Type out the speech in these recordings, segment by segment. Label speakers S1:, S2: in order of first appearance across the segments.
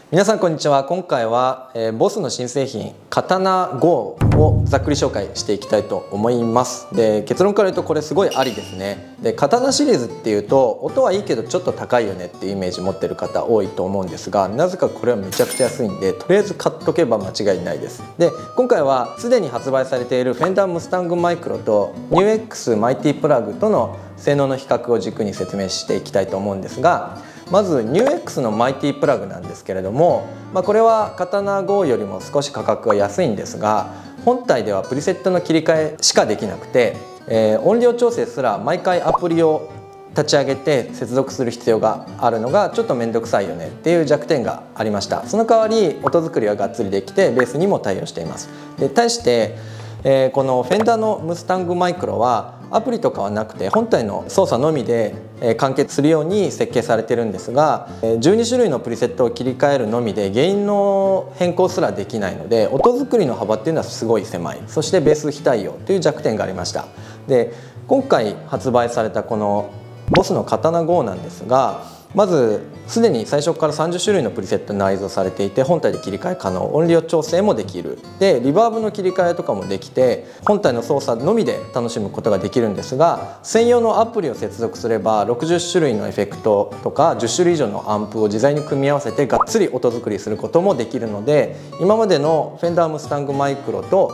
S1: 皆さんこんにちは。今回は、ボスの新製品刀 GO をざっくり紹介していきたいと思います。で、結論から言うとこれすごいありですね。で、刀シリーズっていうと音はいいけどちょっと高いよねっていうイメージ持ってる方多いと思うんですが、なぜかこれはめちゃくちゃ安いんで、とりあえず買っとけば間違いないです。で、今回はすでに発売されているフェンダームスタングマイクロと NewX マイティプラグとの性能の比較を軸に説明していきたいと思うんですが、まず NewX のマイティプラグなんですけれども、これは刀 GO よりも少し価格が安いんですが、本体ではプリセットの切り替えしかできなくて、音量調整すら毎回アプリを立ち上げて接続する必要があるのがちょっと面倒くさいよねっていう弱点がありました。その代わり音作りはがっつりできてベースにも対応しています。で、対してこのフェンダーのムスタングマイクロはアプリとかはなくて本体の操作のみで完結するように設計されてるんですが、12種類のプリセットを切り替えるのみで原因の変更すらできないので、音作りの幅っていうのはすごい狭い。そしてベース非対応という弱点がありました。で、今回発売されたこのボスの刀 GO なんですが、まずすでに最初から30種類のプリセットに内蔵されていて本体で切り替え可能、音量調整もできる、でリバーブの切り替えとかもできて本体の操作のみで楽しむことができるんですが、専用のアプリを接続すれば60種類のエフェクトとか10種類以上のアンプを自在に組み合わせてがっつり音作りすることもできるので、今までのフェンダームスタングマイクロと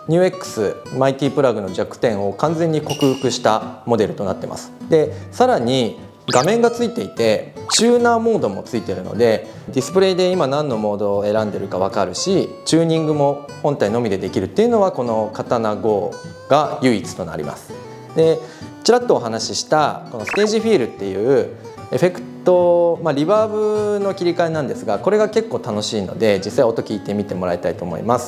S1: NewX マイティプラグの弱点を完全に克服したモデルとなってます。で、さらに画面がついていてチューナーモードもついているので、ディスプレイで今何のモードを選んでるか分かるし、チューニングも本体のみでできるっていうのはこの刀 GO が唯一となります。で、ちらっとお話ししたこのステージフィールっていうエフェクト、リバーブの切り替えなんですが、これが結構楽しいので実際音聞いてみてもらいたいと思います。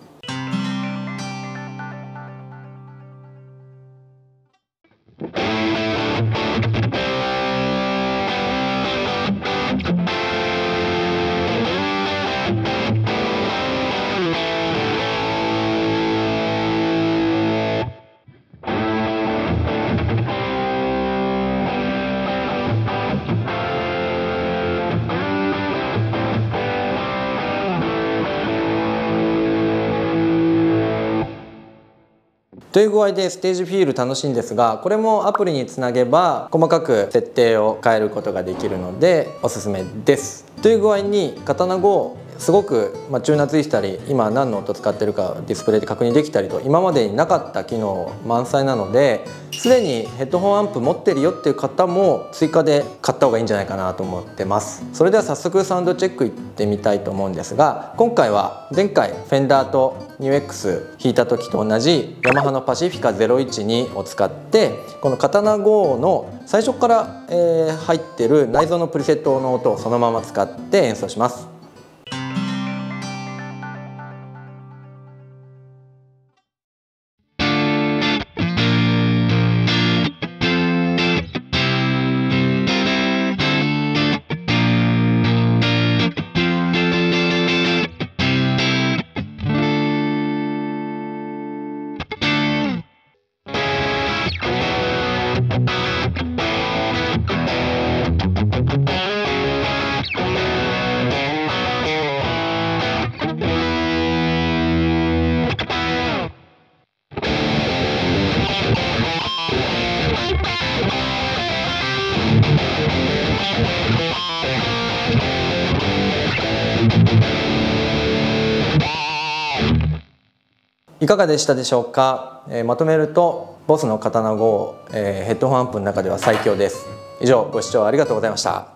S1: という具合でステージフィール楽しいんですが、これもアプリにつなげば細かく設定を変えることができるのでおすすめです。という具合に刀 GO すごくチューナーついてたり、今何の音使ってるかディスプレイで確認できたりと今までになかった機能満載なので、すでにヘッドホンアンプ持ってるよっていう方も追加で買った方がいいんじゃないかなと思ってます。それでは早速サウンドチェックいってみたいと思うんですが、今回は前回フェンダーと NewX 弾いた時と同じヤマハのパシフィカ012を使ってこの刀 GO の最初から入ってる内蔵のプリセットの音をそのまま使って演奏します。いかがでしたでしょうか。まとめるとボスの刀 GO、ヘッドホンアンプの中では最強です。以上、ご視聴ありがとうございました。